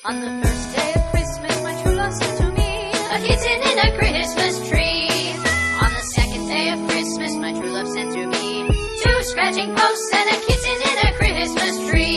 On the first day of Christmas, my true love sent to me a kitten in a Christmas tree. On the second day of Christmas, my true love sent to me two scratching posts and a kitten in a Christmas tree.